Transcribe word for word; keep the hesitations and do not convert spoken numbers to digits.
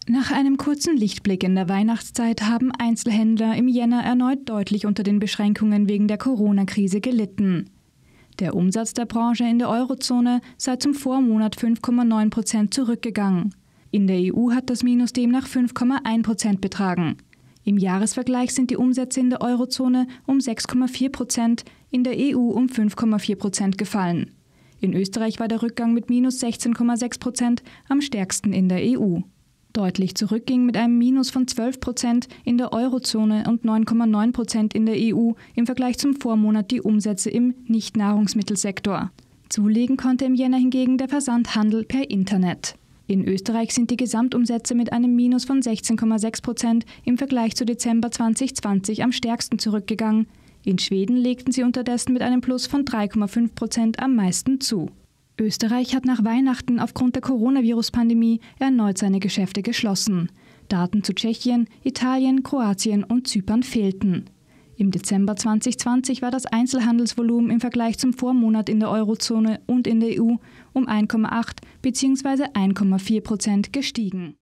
Nach einem kurzen Lichtblick in der Weihnachtszeit haben Einzelhändler im Jänner erneut deutlich unter den Beschränkungen wegen der Corona-Krise gelitten. Der Umsatz der Branche in der Eurozone sei zum Vormonat fünf Komma neun Prozent zurückgegangen. In der E U hat das Minus demnach fünf Komma eins Prozent betragen. Im Jahresvergleich sind die Umsätze in der Eurozone um sechs Komma vier Prozent, in der E U um fünf Komma vier Prozent gefallen. In Österreich war der Rückgang mit minus sechzehn Komma sechs Prozent am stärksten in der E U. Deutlich zurückging mit einem Minus von zwölf Prozent in der Eurozone und neun Komma neun Prozent in der E U im Vergleich zum Vormonat die Umsätze im Nicht-Nahrungsmittelsektor. Zulegen konnte im Jänner hingegen der Versandhandel per Internet. In Österreich sind die Gesamtumsätze mit einem Minus von sechzehn Komma sechs Prozent im Vergleich zu Dezember zwanzig zwanzig am stärksten zurückgegangen. In Schweden legten sie unterdessen mit einem Plus von drei Komma fünf Prozent am meisten zu. Österreich hat nach Weihnachten aufgrund der Coronavirus-Pandemie erneut seine Geschäfte geschlossen. Daten zu Tschechien, Italien, Kroatien und Zypern fehlten. Im Dezember zwanzig zwanzig war das Einzelhandelsvolumen im Vergleich zum Vormonat in der Eurozone und in der E U um eins Komma acht bzw. eins Komma vier Prozent gestiegen.